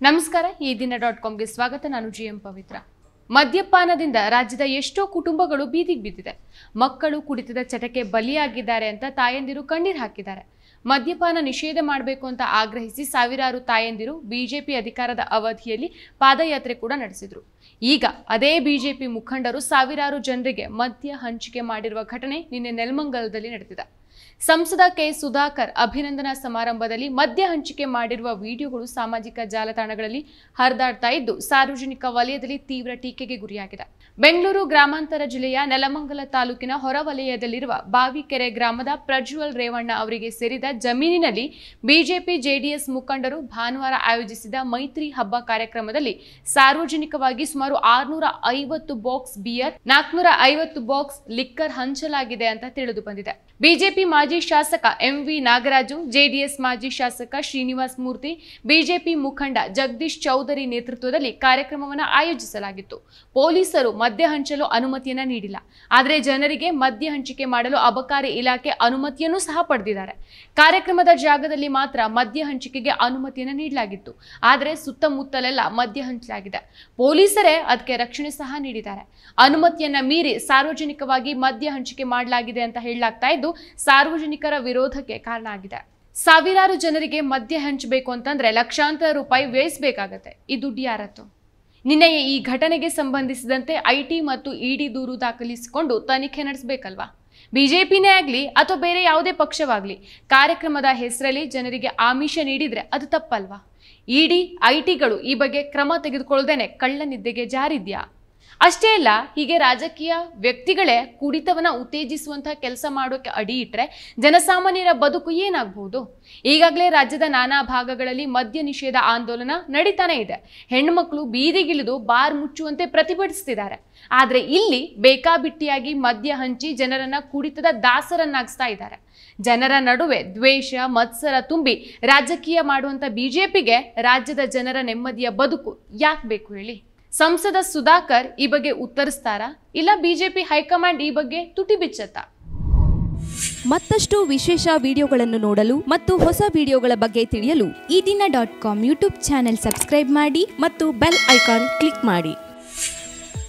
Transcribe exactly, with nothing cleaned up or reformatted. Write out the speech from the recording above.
ನಮಸ್ಕಾರ ಈ ದಿನ ಡಾಟ್ ಕಾಮ್ಗೆ ಸ್ವಾಗತ. ನಾನು ಜಿ ಎಂ ಪವಿತ್ರ. ಮದ್ಯಪಾನದಿಂದ ರಾಜ್ಯದ ಎಷ್ಟೋ ಕುಟುಂಬಗಳು ಬೀದಿಗೆ ಬಿದ್ದಿದೆ. ಮಕ್ಕಳು ಕುಡಿತದ ಚಟಕ್ಕೆ ಬಲಿಯಾಗಿದ್ದಾರೆ ಅಂತ ತಾಯಂದಿರು ಕಣ್ಣೀರು ಹಾಕಿದ್ದಾರೆ. ಮದ್ಯಪಾನ ನಿಷೇಧ ಮಾಡಬೇಕು ಅಂತ ಆಗ್ರಹಿಸಿ ಸಾವಿರಾರು ತಾಯಂದಿರು ಬಿಜೆಪಿ ಅಧಿಕಾರದ ಅವಧಿಯಲ್ಲಿ ಪಾದಯಾತ್ರೆ ಕೂಡ ನಡೆಸಿದ್ರು. ಈಗ ಅದೇ ಬಿಜೆಪಿ ಮುಖಂಡರು ಸಾವಿರಾರು ಜನರಿಗೆ ಮದ್ಯ ಹಂಚಿಕೆ ಮಾಡಿರುವ ಘಟನೆ ನಿನ್ನೆ ನೆಲಮಂಗಲದಲ್ಲಿ ನಡೆದಿದೆ. ಸಂಸದ ಕೆ ಸುಧಾಕರ್ ಅಭಿನಂದನಾ ಸಮಾರಂಭದಲ್ಲಿ ಮದ್ಯ ಹಂಚಿಕೆ ಮಾಡಿರುವ ವಿಡಿಯೋಗಳು ಸಾಮಾಜಿಕ ಜಾಲತಾಣಗಳಲ್ಲಿ ಹರಿದಾಡ್ತಾ ಇದ್ದು ಸಾರ್ವಜನಿಕ ವಲಯದಲ್ಲಿ ತೀವ್ರ ಟೀಕೆಗೆ ಗುರಿಯಾಗಿದೆ. ಬೆಂಗಳೂರು ಗ್ರಾಮಾಂತರ ಜಿಲ್ಲೆಯ ನೆಲಮಂಗಲ ತಾಲೂಕಿನ ಹೊರವಲಯದಲ್ಲಿರುವ ಬಾವಿಕೆರೆ ಗ್ರಾಮದ ಪ್ರಜ್ವಲ್ ರೇವಣ್ಣ ಅವರಿಗೆ ಸೇರಿದ ಜಮೀನಿನಲ್ಲಿ ಬಿಜೆಪಿ ಜೆಡಿಎಸ್ ಮುಖಂಡರು ಭಾನುವಾರ ಆಯೋಜಿಸಿದ ಮೈತ್ರಿ ಹಬ್ಬ ಕಾರ್ಯಕ್ರಮದಲ್ಲಿ ಸಾರ್ವಜನಿಕವಾಗಿ ಸುಮಾರು ಆರುನೂರ ಐವತ್ತು ಬಾಕ್ಸ್ ಬಿಯರ್, ನಾಲ್ಕುನೂರ ಐವತ್ತು ಬಾಕ್ಸ್ ಲಿಕ್ಕರ್ ಹಂಚಲಾಗಿದೆ ಅಂತ ತಿಳಿದು ಬಂದಿದೆ. ಬಿಜೆಪಿ ಮಾಜಿ ಶಾಸಕ ಎಂ ವಿ ನಾಗರಾಜು, ಜೆಡಿಎಸ್ ಮಾಜಿ ಶಾಸಕ ಶ್ರೀನಿವಾಸ್ ಮೂರ್ತಿ, ಬಿಜೆಪಿ ಮುಖಂಡ ಜಗದೀಶ್ ಚೌಧರಿ ನೇತೃತ್ವದಲ್ಲಿ ಕಾರ್ಯಕ್ರಮವನ್ನು ಆಯೋಜಿಸಲಾಗಿತ್ತು. ಪೊಲೀಸರು ಮದ್ಯ ಹಂಚಲು ಅನುಮತಿಯನ್ನ ನೀಡಿಲ್ಲ. ಆದರೆ ಜನರಿಗೆ ಮದ್ಯ ಹಂಚಿಕೆ ಮಾಡಲು ಅಬಕಾರಿ ಇಲಾಖೆ ಅನುಮತಿಯನ್ನು ಸಹ ಪಡೆದಿದ್ದಾರೆ. ಕಾರ್ಯಕ್ರಮದ ಜಾಗದಲ್ಲಿ ಮಾತ್ರ ಮದ್ಯ ಹಂಚಿಕೆಗೆ ಅನುಮತಿಯನ್ನು ನೀಡಲಾಗಿತ್ತು. ಆದರೆ ಸುತ್ತಮುತ್ತಲೆಲ್ಲ ಮದ್ಯ ಹಂಚಲಾಗಿದೆ. ಪೊಲೀಸರೇ ಅದಕ್ಕೆ ರಕ್ಷಣೆ ಸಹ ನೀಡಿದ್ದಾರೆ. ಅನುಮತಿಯನ್ನ ಮೀರಿ ಸಾರ್ವಜನಿಕವಾಗಿ ಮದ್ಯ ಹಂಚಿಕೆ ಮಾಡಲಾಗಿದೆ ಅಂತ ಹೇಳಲಾಗ್ತಾ ಇದ್ದು ಸಾರ್ವಜನಿಕರ ವಿರೋಧಕ್ಕೆ ಕಾರಣ ಆಗಿದೆ. ಸಾವಿರಾರು ಜನರಿಗೆ ಮದ್ಯ ಹಂಚಬೇಕು ಅಂತಂದ್ರೆ ಲಕ್ಷಾಂತರ ರೂಪಾಯಿ ವ್ಯಯಿಸಬೇಕಾಗತ್ತೆ. ಈ ದುಡ್ಡು ಯಾರತ್ತು? ನಿನ್ನೆ ಈ ಘಟನೆಗೆ ಸಂಬಂಧಿಸಿದಂತೆ ಐಟಿ ಮತ್ತು ಇಡಿ ದೂರು ದಾಖಲಿಸಿಕೊಂಡು ತನಿಖೆ ನಡೆಸಬೇಕಲ್ವಾ? ಬಿಜೆಪಿನೇ ಆಗ್ಲಿ ಅಥವಾ ಬೇರೆ ಯಾವುದೇ ಪಕ್ಷವಾಗ್ಲಿ ಕಾರ್ಯಕ್ರಮದ ಹೆಸರಲ್ಲಿ ಜನರಿಗೆ ಆಮಿಷ ನೀಡಿದ್ರೆ ಅದು ತಪ್ಪಲ್ವಾ? ಇಡಿ ಐಟಿಗಳು ಈ ಬಗ್ಗೆ ಕ್ರಮ ತೆಗೆದುಕೊಳ್ಳದೇನೆ ಕಳ್ಳ ನಿದ್ದೆಗೆ ಜಾರಿದ್ಯಾ? ಅಷ್ಟೇ ಅಲ್ಲ, ಹೀಗೆ ರಾಜಕೀಯ ವ್ಯಕ್ತಿಗಳೇ ಕುಡಿತವನ್ನ ಉತ್ತೇಜಿಸುವಂತಹ ಕೆಲಸ ಮಾಡೋಕೆ ಅಡಿ ಇಟ್ರೆ ಜನಸಾಮಾನ್ಯರ ಬದುಕು ಏನಾಗಬಹುದು? ಈಗಾಗಲೇ ರಾಜ್ಯದ ನಾನಾ ಭಾಗಗಳಲ್ಲಿ ಮದ್ಯ ನಿಷೇಧ ಆಂದೋಲನ ನಡೀತಾನೆ ಇದೆ. ಹೆಣ್ಮಕ್ಳು ಬೀದಿಗಿಳಿದು ಬಾರ್ ಮುಚ್ಚುವಂತೆ ಪ್ರತಿಭಟಿಸ್ತಿದ್ದಾರೆ. ಆದ್ರೆ ಇಲ್ಲಿ ಬೇಕಾಬಿಟ್ಟಿಯಾಗಿ ಮದ್ಯ ಹಂಚಿ ಜನರನ್ನ ಕುಡಿತದ ದಾಸರನ್ನಾಗಿಸ್ತಾ ಇದ್ದಾರೆ. ಜನರ ನಡುವೆ ದ್ವೇಷ ಮತ್ಸರ ತುಂಬಿ ರಾಜಕೀಯ ಮಾಡುವಂತ ಬಿಜೆಪಿಗೆ ರಾಜ್ಯದ ಜನರ ನೆಮ್ಮದಿಯ ಬದುಕು ಯಾಕೆ ಬೇಕು ಹೇಳಿ? ಸಂಸದ ಸುಧಾಕರ್ ಈ ಬಗ್ಗೆ ಉತ್ತರಿಸ್ತಾರಾ, ಇಲ್ಲ ಬಿಜೆಪಿ ಹೈಕಮಾಂಡ್ ಈ ಬಗ್ಗೆ ತುಟಿ ಬಿಚ್ಚತ್ತಾ? ಮತ್ತಷ್ಟು ವಿಶೇಷ ವಿಡಿಯೋಗಳನ್ನು ನೋಡಲು ಮತ್ತು ಹೊಸ ವಿಡಿಯೋಗಳ ಬಗ್ಗೆ ತಿಳಿಯಲು ಈ ದಿನ dot com YouTube channel subscribe ಮಾಡಿ ಮತ್ತು ಬೆಲ್ ಐಕಾನ್ ಕ್ಲಿಕ್ ಮಾಡಿ.